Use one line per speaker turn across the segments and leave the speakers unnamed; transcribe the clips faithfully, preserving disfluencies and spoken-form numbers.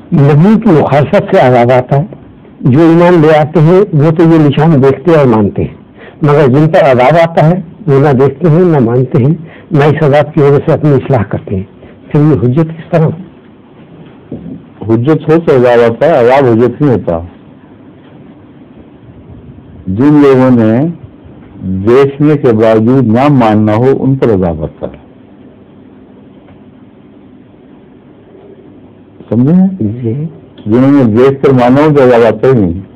نبی کی مخالفت سے عذاب آتا ہے. جو ایمان لے آتے ہیں وہ تو یہ نشان دیکھتے اور مانتے ہیں، مگر جن پر عذاب آتا ہے وہ نہ دیکھتے ہیں نہ مانتے ہیں، نہ اس عذاب کی وجہ سے اپنی اصلاح کرتے ہیں. پھر یہ حجت کس طرح؟
حجت ہو تو عذاب آتا ہے، عذاب حجت نہیں ہوتا. جن لوگوں نے دیکھنے کے باوجود نہ ماننا ہو ان پر عذاب آتا ہے. سمجھے؟
جی.
جنہوں نے دیکھ کر مانا ہو تو عذاب آتا ہی نہیں.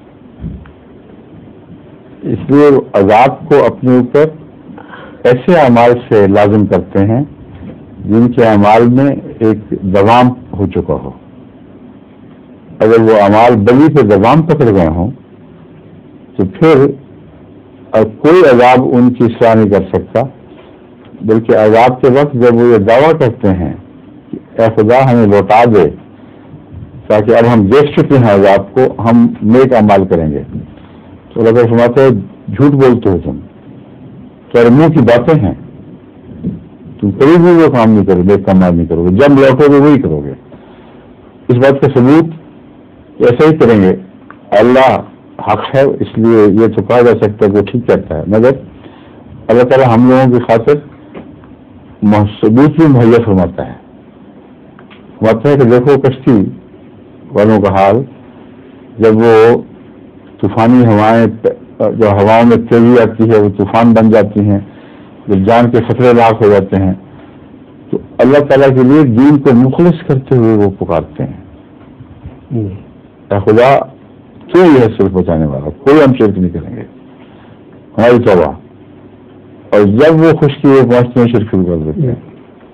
اس لیے عذاب کو اپنے اوپر ایسے اعمال سے لازم کرتے ہیں جن کے اعمال میں ایک دوام ہو چکا ہو. اگر وہ اعمال بلی پہ دوام پکڑ گئے ہوں تو پھر کوئی عذاب ان کی اصلاح نہیں کر سکتا، بلکہ عذاب کے وقت جب وہ یہ دعویٰ کرتے ہیں کہ اے خدا ہمیں لوٹا دے تاکہ اب ہم دیکھ چکے ہیں عذاب کو، ہم نیک اعمال کریں گے، تو اللہ تعالیٰ فرماتے ہیں جھوٹ بولتے ہو تم، تمہارے منہ کی باتیں ہیں، تم کبھی بھی وہ کام نہیں کرو، نیک کام نہیں کرو گے، جب لوٹو گے وہی کرو گے. اس بات کا ثبوت ایسا ہی کریں گے. اللہ حق ہے، اس لیے یہ تو کہا جا سکتا ہے کہ وہ ٹھیک کہتا ہے، مگر اللہ تعالیٰ ہم لوگوں کی خاطر ثبوت بھی مہیا فرماتا ہے. فرماتا ہے کہ دیکھو کشتی والوں کا حال، جب وہ طوفانی ہوائیں، جو ہواؤں میں تیزی آتی ہے وہ طوفان بن جاتی ہیں، جب جان کے خطرے لاحق ہو جاتے ہیں تو اللہ تعالیٰ کے لیے دین کو مخلص کرتے ہوئے وہ پکارتے ہیں اے خدا تو ہی ہے صرف بچانے والا، کوئی ہم شرک نہیں کریں گے، ہماری توبہ. اور جب وہ خشکی ہوئے پہنچتے ہیں شرک شروع کر دیتے ہیں.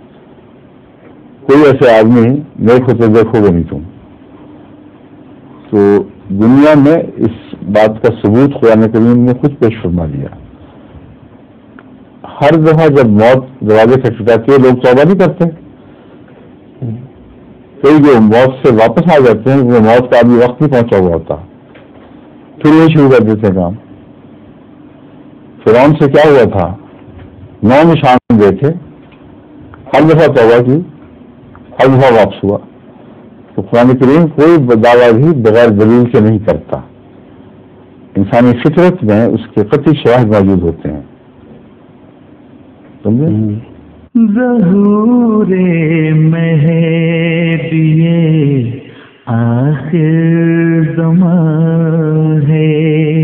کوئی ایسے آدمی نیک ہوتے دیکھو گے نہیں تم. تو دنیا میں اس بات کا ثبوت قرآن کریم نے خود پیش فرما دیا. ہر دفعہ جب موت دروازے کھٹکھٹاتی ہے لوگ توبہ نہیں کرتے. کئی جو موت سے واپس آ جاتے ہیں وہ موت کا ابھی وقت نہیں پہنچا ہوا ہوتا، پھر وہی شروع کر دیتے ہیں کام. فرعون سے کیا ہوا تھا؟ نو نشان دیکھے، ہر دفعہ توبہ کی، ہر دفعہ واپس ہوا. تو قرآن کریم کوئی دعویٰ بھی بغیر دلیل کے نہیں کرتا. انسانی فطرت میں اس کے قطعی شواہد موجود ہوتے ہیں. سمجھے؟
ظہور مہدی آخر زمان ہے،